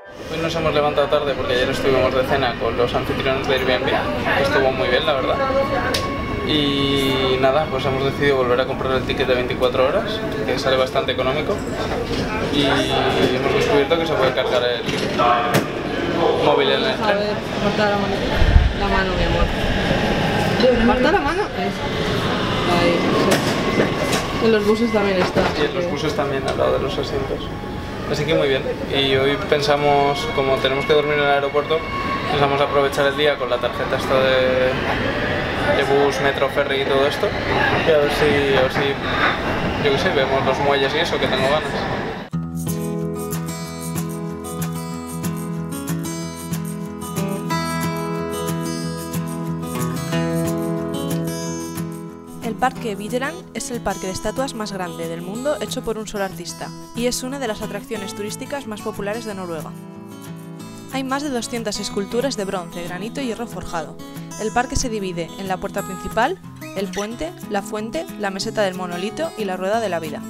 Hoy nos hemos levantado tarde porque ayer estuvimos de cena con los anfitriones de Airbnb, que estuvo muy bien, la verdad. Y nada, pues hemos decidido volver a comprar el ticket de 24 horas, que sale bastante económico. Y hemos descubierto que se puede cargar el móvil en el tren. A ver, corta la mano, mi amor. ¿Corta la mano? Ahí, sí. En los buses también está. Y en los buses también, al lado de los asientos. Así que muy bien. Y hoy pensamos, como tenemos que dormir en el aeropuerto, pensamos aprovechar el día con la tarjeta esta de bus, metro, ferry y todo esto. Y a ver si, yo qué sé, vemos los muelles y eso, que tengo ganas. El Parque Vigeland es el parque de estatuas más grande del mundo hecho por un solo artista y es una de las atracciones turísticas más populares de Noruega. Hay más de 200 esculturas de bronce, granito y hierro forjado. El parque se divide en la puerta principal, el puente, la fuente, la meseta del monolito y la rueda de la vida.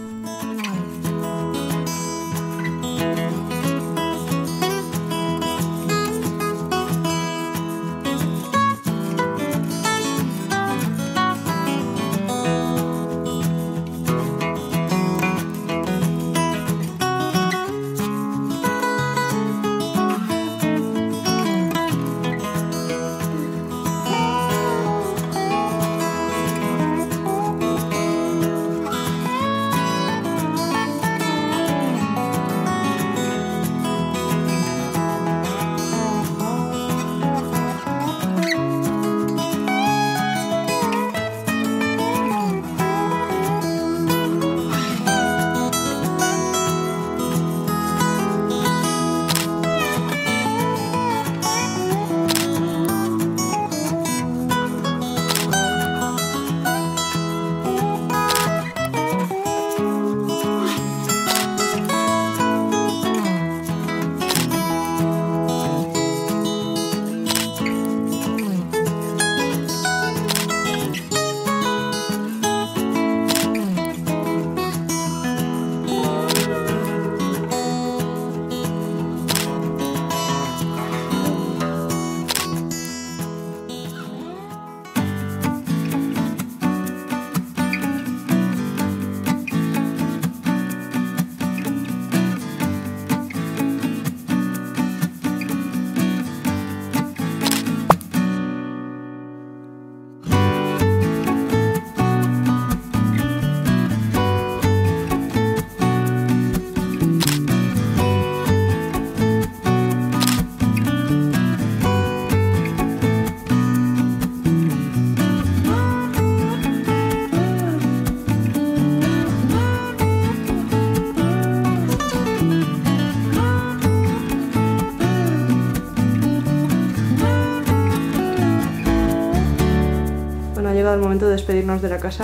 Bueno, ha llegado el momento de despedirnos de la casa.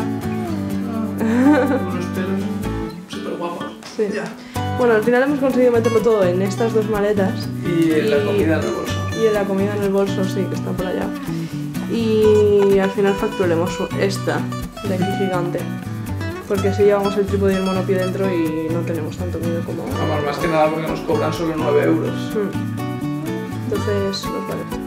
Unos pelos súper guapos. Sí. Ya. Bueno, al final hemos conseguido meterlo todo en estas dos maletas. Y en la comida en el bolso. Y en la comida en el bolso, sí, que está por allá. Y al final facturaremos esta de aquí gigante. Porque así llevamos el trípode y el monopié dentro y no tenemos tanto miedo como... Vamos, más que nada porque nos cobran solo 9 euros. Entonces nos vale.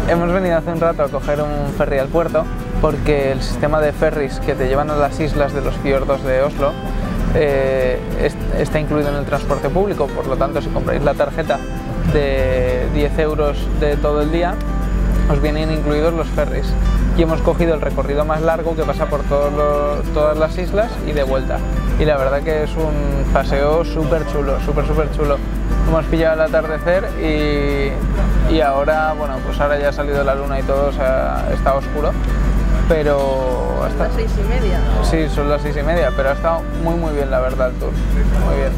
hemos venido hace un rato a coger un ferry al puerto porque el sistema de ferries que te llevan a las islas de los fiordos de Oslo está incluido en el transporte público, por lo tanto si compráis la tarjeta de 10 euros de todo el día os vienen incluidos los ferries y hemos cogido el recorrido más largo que pasa por todas las islas y de vuelta, y la verdad que es un paseo súper chulo, súper chulo. Hemos pillado el atardecer y ahora, bueno, pues ahora ya ha salido la luna y todo, o sea, está oscuro, pero hasta las 6:30. Sí, son las 6:30, pero ha estado muy bien la verdad el tour, muy bien.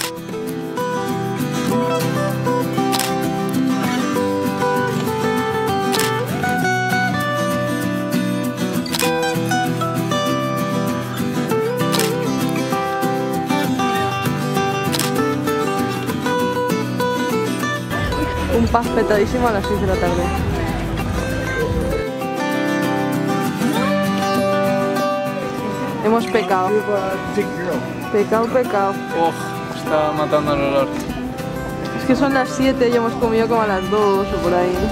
Un pub petadísimo a las 6 de la tarde. Hemos pecado. Pecado. Está matando el olor. Es que son las 7 y hemos comido como a las 2 o por ahí.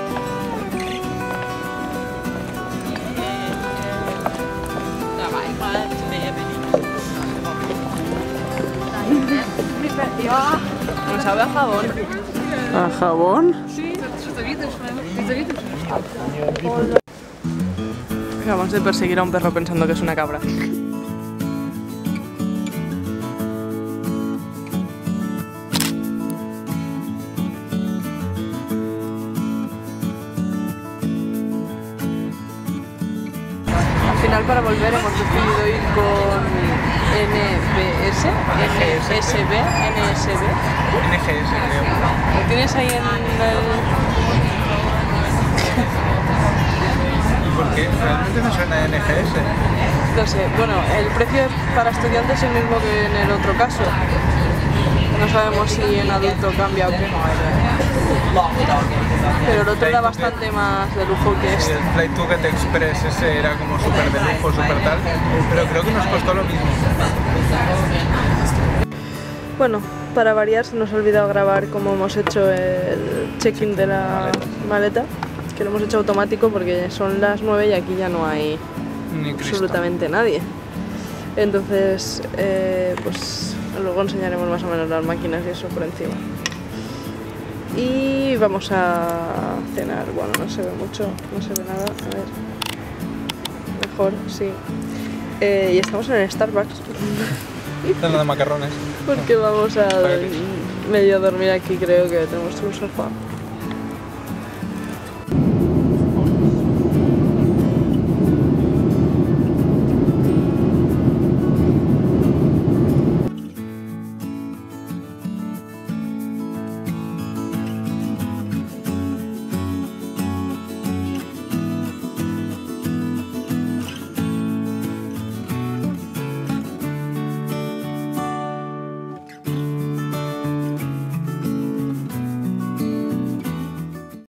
Me sabe a jabón. ¿A jabón? Acabamos de perseguir a un perro pensando que es una cabra. Al final, para volver hemos decidido ir con NBS, NSB. NGS creo. ¿Lo tienes ahí en el...? ¿Por qué? ¿Realmente me suena NGS? No sé, bueno, el precio para estudiantes es el mismo que en el otro caso. No sabemos si en adulto cambia o qué. Pero el otro era bastante más de lujo que este. El Flight Ticket Express ese era como súper de lujo, súper tal, pero creo que nos costó lo mismo. Bueno, para variar se nos ha olvidado grabar cómo hemos hecho el check-in de la maleta, que lo hemos hecho automático porque son las 9 y aquí ya no hay absolutamente nadie. Entonces, pues luego enseñaremos más o menos las máquinas y eso por encima. Y vamos a cenar. Bueno, no se ve mucho, no se ve nada. A ver, mejor, sí. Y estamos en el Starbucks. Cena de macarrones. Porque vamos a medio dormir aquí, creo que tenemos un sofá.